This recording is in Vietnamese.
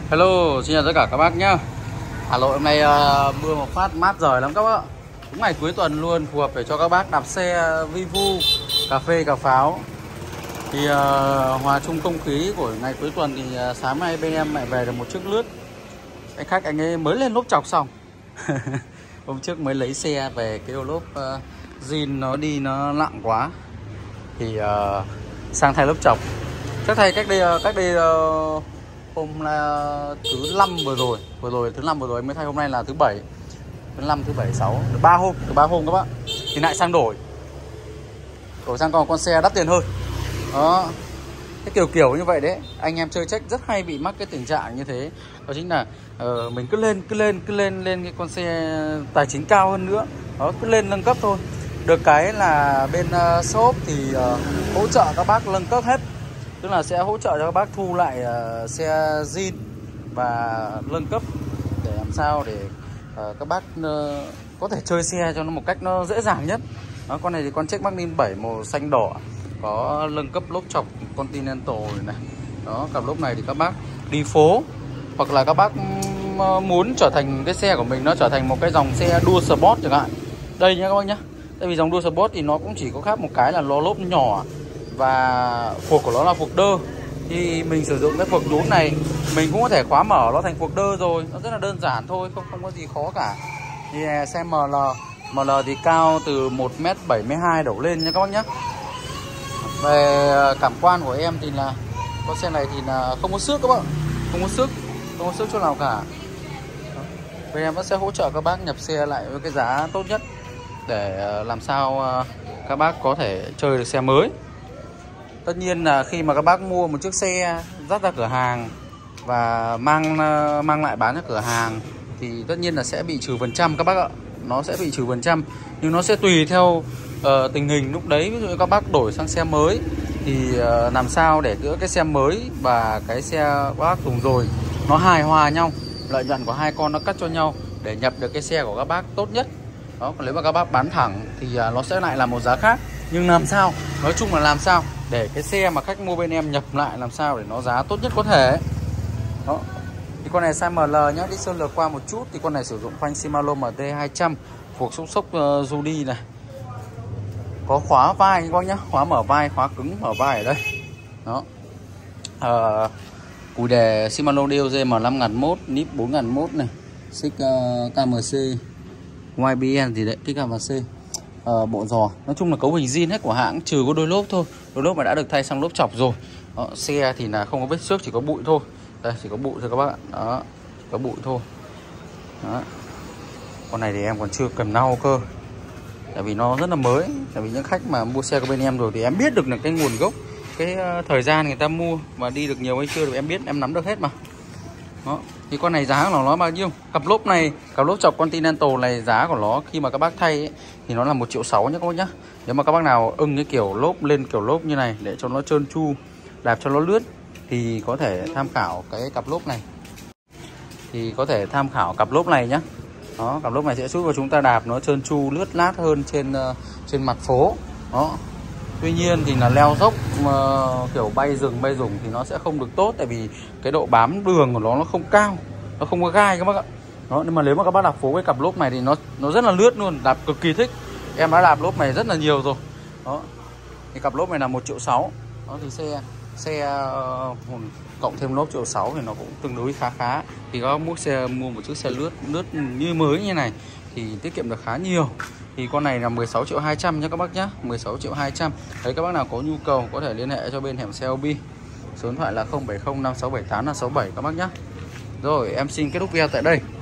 Hello, xin chào tất cả các bác nhá. Hà Nội hôm nay mưa một phát mát rời lắm các bác ạ. Đúng ngày cuối tuần luôn, phù hợp để cho các bác đạp xe vi vu, cà phê, cà pháo. Thì hòa chung không khí của ngày cuối tuần thì sáng nay bên em lại về được một chiếc lướt. Anh khách anh ấy mới lên lốp chọc xong. Hôm trước mới lấy xe về cái lốp zin nó đi nó nặng quá. Thì sang thay lốp chọc. Chắc thay cách đây hôm là thứ 5 vừa rồi thứ 5 vừa rồi mới thay, hôm nay là thứ 7, thứ 5, thứ 7, 6, được 3 hôm các bác. Thì lại sang đổi sang còn con xe đắt tiền hơn. Đó. Cái kiểu như vậy đấy, anh em chơi check rất hay bị mắc cái tình trạng như thế. Đó chính là mình cứ lên cái con xe tài chính cao hơn nữa. Đó, cứ lên nâng cấp thôi. Được cái là bên shop thì hỗ trợ các bác nâng cấp hết. Tức là sẽ hỗ trợ cho các bác thu lại xe zin và nâng cấp để làm sao để các bác có thể chơi xe cho nó một cách nó dễ dàng nhất. Đó, con này thì con Check Magnin 7 màu xanh đỏ, có nâng cấp lốp chọc Continental này. Đó, cặp lốp này thì các bác đi phố hoặc là các bác muốn trở thành cái xe của mình nó trở thành một cái dòng xe đua sport chẳng hạn. Đây nhá các bác nhá. Tại vì dòng đua sport thì nó cũng chỉ có khác một cái là lốp nhỏ và phuộc của nó là phuộc đơ. Thì mình sử dụng cái phuộc nhún này mình cũng có thể khóa mở nó thành phuộc đơ rồi, nó rất là đơn giản thôi, không có gì khó cả. Thì xe ML thì cao từ 1m72 đổ lên nha các bác nhé. Về cảm quan của em thì là con xe này thì là không có xước các bạn, không có xước chỗ nào cả. Bên em vẫn sẽ hỗ trợ các bác nhập xe lại với cái giá tốt nhất để làm sao các bác có thể chơi được xe mới. Tất nhiên là khi mà các bác mua một chiếc xe dắt ra cửa hàng và mang lại bán cho cửa hàng thì tất nhiên là sẽ bị trừ phần trăm các bác ạ. Nó sẽ bị trừ phần trăm, nhưng nó sẽ tùy theo tình hình lúc đấy. Ví dụ như các bác đổi sang xe mới thì làm sao để giữa cái xe mới và cái xe các bác dùng rồi nó hài hòa nhau, lợi nhuận của hai con nó cắt cho nhau để nhập được cái xe của các bác tốt nhất. Đó, còn nếu mà các bác bán thẳng thì nó sẽ lại là một giá khác. Nhưng làm sao, nói chung là làm sao để cái xe mà khách mua bên em nhập lại làm sao để nó giá tốt nhất có thể. Đó. Thì con này size ML nhá, đi sơn lược qua một chút. Thì con này sử dụng phanh Shimano MT200, phuộc xúc xốc Judy này. Có khóa vai các bác nhá, khóa mở vai, khóa cứng mở vai ở đây. Đó. Cùi đề Shimano DOG M5001, nip 4001 này, xích KMC, YBN gì đấy, kích KMC. Bộ giò, nói chung là cấu hình zin hết của hãng, trừ có đôi lốp thôi. Đôi lốp mà đã được thay sang lốp chọc rồi. Đó, xe thì là không có vết xước, chỉ có bụi thôi. Đây, chỉ có bụi thôi các bác ạ. Đó, có bụi thôi. Đó. Con này thì em còn chưa cần lau cơ, tại vì nó rất là mới. Tại vì những khách mà mua xe của bên em rồi thì em biết được là cái nguồn gốc, cái thời gian người ta mua và đi được nhiều hay chưa được em biết, em nắm được hết mà. Đó. Thì con này giá của nó bao nhiêu? Cặp lốp này, cặp lốp chọc Continental này, giá của nó khi mà các bác thay ấy, thì nó là 1,6 triệu nhá các bác nhá. Nếu mà các bác nào ưng cái kiểu lốp lên kiểu lốp như này để cho nó trơn tru, đạp cho nó lướt thì có thể tham khảo cái cặp lốp này. Nhá. Đó, cặp lốp này sẽ giúp cho chúng ta đạp nó trơn tru, lướt lát hơn trên mặt phố. Đó. Tuy nhiên thì là leo dốc kiểu bay rừng bay rủng thì nó sẽ không được tốt, tại vì cái độ bám đường của nó không cao, nó không có gai các bác ạ. Đó, nhưng mà nếu mà các bác đạp phố với cặp lốp này thì nó rất là lướt luôn, đạp cực kỳ thích. Em đã đạp lốp này rất là nhiều rồi. Đó. Thì cặp lốp này là 1,6 triệu. Đó thì xe cộng thêm lốp 1,6 triệu thì nó cũng tương đối khá. Thì các bác mua một chiếc xe lướt như mới như này thì tiết kiệm được khá nhiều. Thì con này là 16,2 triệu nhé các bác nhé, 16,2 triệu. Đấy, các bác nào có nhu cầu có thể liên hệ cho bên hẻm xe Obi. Số điện thoại là 0705678567 các bác nhé. Rồi em xin kết thúc video tại đây.